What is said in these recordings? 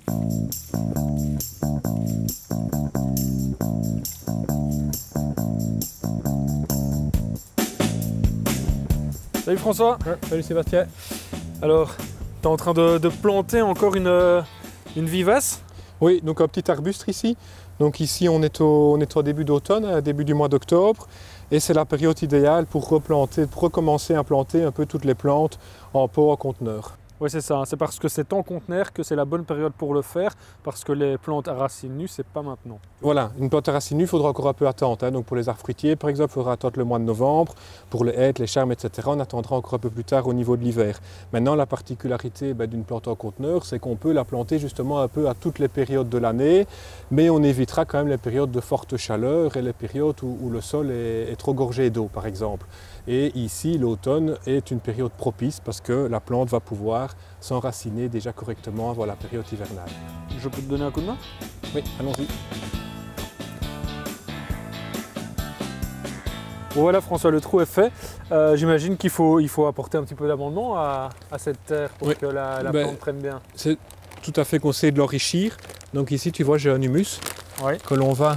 Salut François. Ouais, salut Sébastien. Alors, tu es en train de planter encore une vivace? Oui, donc un petit arbuste ici. Donc ici on est au début d'automne, début du mois d'octobre. Et c'est la période idéale pour recommencer à planter un peu toutes les plantes en pot, en conteneur. Oui, c'est ça. C'est parce que c'est en conteneur que c'est la bonne période pour le faire, parce que les plantes à racines nues, c'est pas maintenant. Voilà, une plante à racines nues, il faudra encore un peu attendre. Donc pour les arbres fruitiers, par exemple, il faudra attendre le mois de novembre. Pour les hêtres, les charmes, etc., on attendra encore un peu plus tard au niveau de l'hiver. Maintenant, la particularité d'une plante en conteneur, c'est qu'on peut la planter justement un peu à toutes les périodes de l'année, mais on évitera quand même les périodes de forte chaleur et les périodes où le sol est trop gorgé d'eau, par exemple. Et ici, l'automne est une période propice parce que la plante va pouvoir s'enraciner déjà correctement avant la période hivernale. Je peux te donner un coup de main? Oui, allons-y. Voilà François, le trou est fait. J'imagine qu'il faut apporter un petit peu d'amendement à cette terre pour que la plante prenne bien. C'est tout à fait conseillé de l'enrichir. Donc ici, tu vois, j'ai un humus que l'on va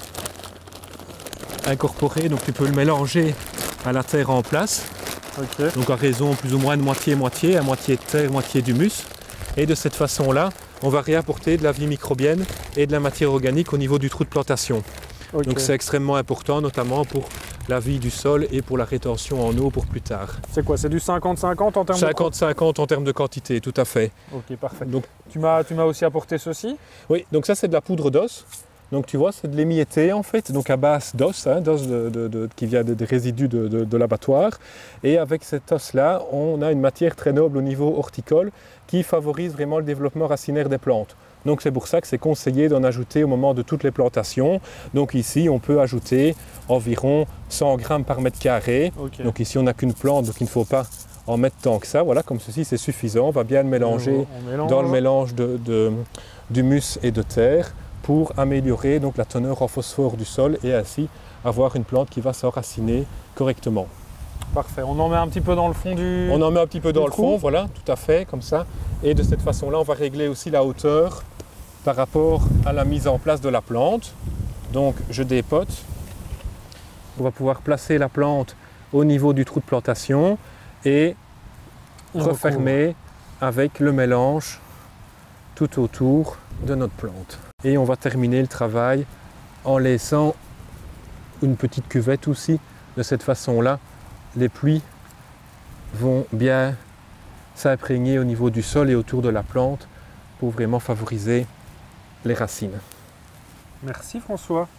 incorporer. Donc tu peux le mélanger à la terre en place. Okay. Donc à raison plus ou moins de moitié-moitié, à moitié de terre, moitié d'humus. Et de cette façon-là, on va réapporter de la vie microbienne et de la matière organique au niveau du trou de plantation. Okay. Donc c'est extrêmement important, notamment pour la vie du sol et pour la rétention en eau pour plus tard. C'est quoi? C'est du 50-50 en termes de... 50-50 en termes de quantité, tout à fait. Ok, parfait. Donc, tu m'as aussi apporté ceci? Oui, donc ça c'est de la poudre d'os. Donc tu vois, c'est de l'émietté en fait, donc à base d'os, d'os qui vient des résidus de l'abattoir. Et avec cet os-là, on a une matière très noble au niveau horticole qui favorise vraiment le développement racinaire des plantes. Donc c'est pour ça que c'est conseillé d'en ajouter au moment de toutes les plantations. Donc ici, on peut ajouter environ 100 grammes par mètre carré. Okay. Donc ici, on n'a qu'une plante, donc il ne faut pas en mettre tant que ça. Voilà, comme ceci, c'est suffisant. On va bien le mélanger dans le mélange d'humus et de terre, pour améliorer donc la teneur en phosphore du sol et ainsi avoir une plante qui va s'enraciner correctement. Parfait, on en met un petit peu dans le fond du... On en met un petit peu dans le fond, voilà, tout à fait, comme ça. Et de cette façon-là, on va régler aussi la hauteur par rapport à la mise en place de la plante. Donc je dépote. On va pouvoir placer la plante au niveau du trou de plantation et refermer avec le mélange tout autour de notre plante. Et on va terminer le travail en laissant une petite cuvette aussi. De cette façon-là, les pluies vont bien s'imprégner au niveau du sol et autour de la plante pour vraiment favoriser les racines. Merci François.